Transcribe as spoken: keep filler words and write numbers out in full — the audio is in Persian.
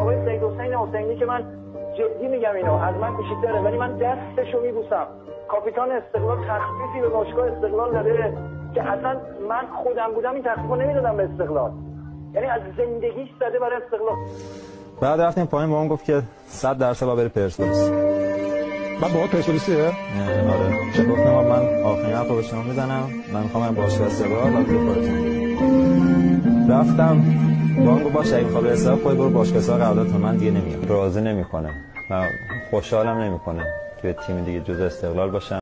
آقای سید حسین حسینی که من جدی میگم اینو از من کوچیک‌تره ولی من دستشو میبوسم. کاپیتان استقلال تخفیفی به باشگاه استقلال داده که اصلا من خودم بودم این تخفیفو نمیدادم به استقلال. یعنی از زندگیش زده برای استقلال. بعد رفتیم پایین با اون گفت که صد درصد با بره پرسپولیس. بعد با پرسپولیسیه؟ آره. گفتم من آخرین حرفو به شما میزنم. من میخوام باشگاه استقلال و دفاعتون. رفتم با اون گفت باشه اگه میخوای استقلال خود برو باشگاه استقلال قرارداد من دیگه نمیام. راضی نمیکنه. من خوشحالم نمیکنه توی تیم دیگه جزء استقلال باشم.